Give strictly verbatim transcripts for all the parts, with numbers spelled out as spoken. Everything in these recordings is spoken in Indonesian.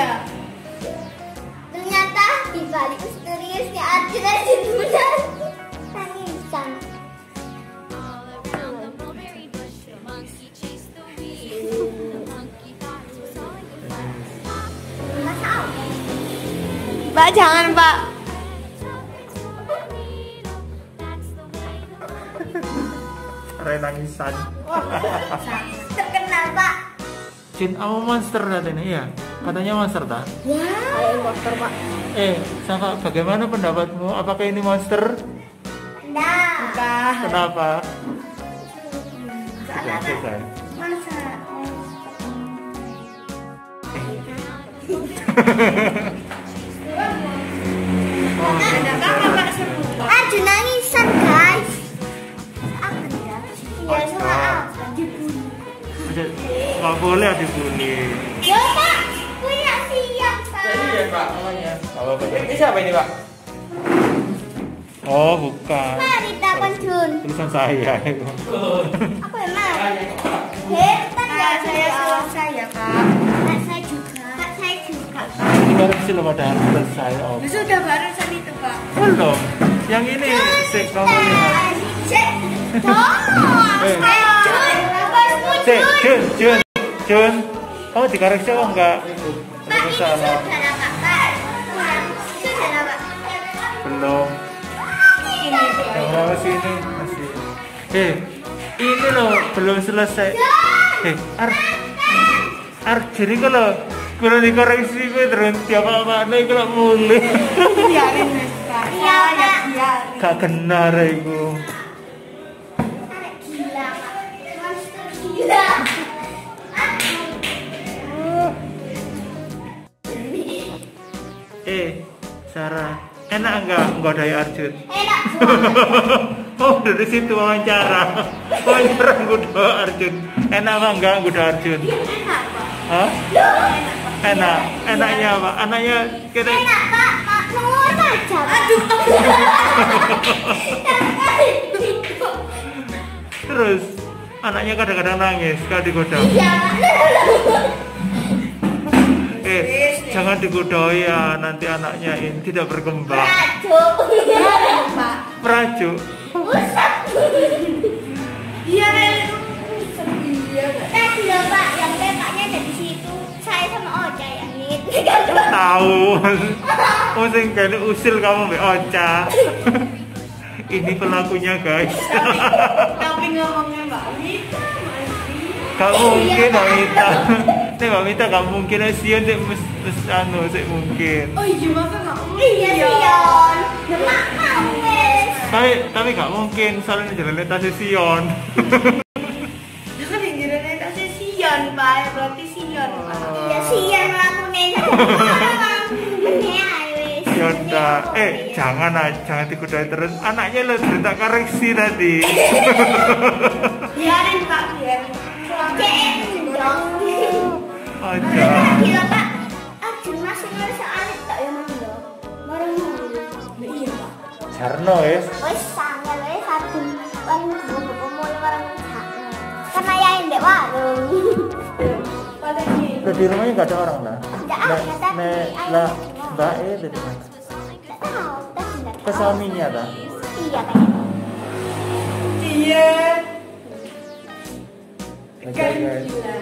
Iya. Ternyata di balik misteriusnya Arjuna Sindudan tangisan. Mbak jangan Mbak. Rai nangisan. Terkenal Pak. Jin apa monster katanya ya? Katanya monster tak? Ya. Ayo monster Pak. Eh, Sangka, bagaimana pendapatmu? Apakah ini monster? Nah. Bukan. Kenapa? Soalnya Sudah selesai. masa Oh, Ada apa Pak seru? Arjuna nangisan guys. Apa ya? Ya soal apa? Dibully. nggak boleh dibully. Ya Pak, punya siap Pak. Ya Pak, namanya. Apa ini siapa ini Pak? Oh bukan. Mari takon Jun. Tulisan saya itu. Apa emang? Hebat ya Kak, saya selesai ya Kak. Kak saya juga. Kak saya juga. Ini baru sih lo padahal selesai. Oh. Sudah barusan itu Pak. Belum. Yang ini sih kamu lihat. Cek. Tolong. Eh. Jun, bosmu Cek, Jun. Jun, Jun, Jun. Kamu dikoreksi apa enggak? Pak, ini Salah. sudah lah Pak. Pak, sudah lah Pak. Belum. Ini Pak. Yang berapa sih ini? Masih. Eh, ini loh belum selesai. Eh, Ar, Ar, jadi kalau kalau dikoreksi gue terus tiap apa apa kalau mulai. Biarin Mas Pak. Iya, Ya Pak. biarin. Gak benar itu. Tarik gila Pak. Monster gila. Eh, Sarah, enak enggak nggodai Arjun? Enak banget. Oh, dari situ wawancara. Wawancara nggoda Arjun. Enak apa enggak nggoda Arjun? Enak Pak. Hah? Enak. Enaknya apa? Anaknya kita Enak Pak. Pak, nomor aja. Aduh. terus anaknya kadang-kadang nangis kalau digoda. Iya Pak. Eh, jangan digodoi ya, nanti anaknya ini tidak berkembang. Aduh. Pak. Merajuk. Usap. Iya Ren. Iya. Tadi loh Pak, yang bapaknya ada di situ. Saya sama Ocha yang nit. Tahu. Oh, sing kene usil kamu Mbak Ocha. Ini pelakunya, guys. Tapi ngomongnya Mbak Mita masih. Gak mungkin Mbak Mita. Nih Mbak Mita gak mungkin Sion sih mus mus anu sih mungkin. Oh iya masa nggak mungkin? Iya Sion. Demak mau wes. Tapi tapi gak mungkin soalnya jalan tas Sion. Jangan yang jalan tasnya Sion Pak. Berarti Sion Pak. Iya Sion melakukan bener wes. Yaudah, eh jangan ah, jangan digodai terus. Anaknya lo cerita koreksi tadi. Biarin Pak, biarin. Cek dong. Aja. Gila Pak. Arjun masih nulis soal itu ya Mang yo. Baru nulis. Iya Pak. Jarno wes. Wes sangat wes Arjun. Wang gue pemulai barang sak. Karena ya ndek warung. Pada ini. Tuh, di rumahnya gak ada orang lah. Nggak ada, tapi Nek ayah lah semua. Mbak E dari mana? Nggak tahu, tapi nggak Ke tahu. suaminya dah. Iya kayaknya. Iya. Oke Kan guys. gila.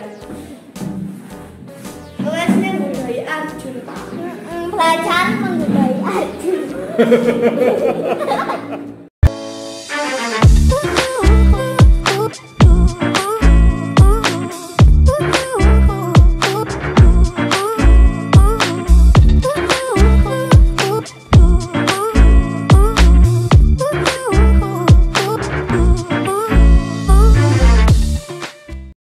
Kelasnya budaya Arjun Pak. Mm-mm, Belajar menggodai Arjun.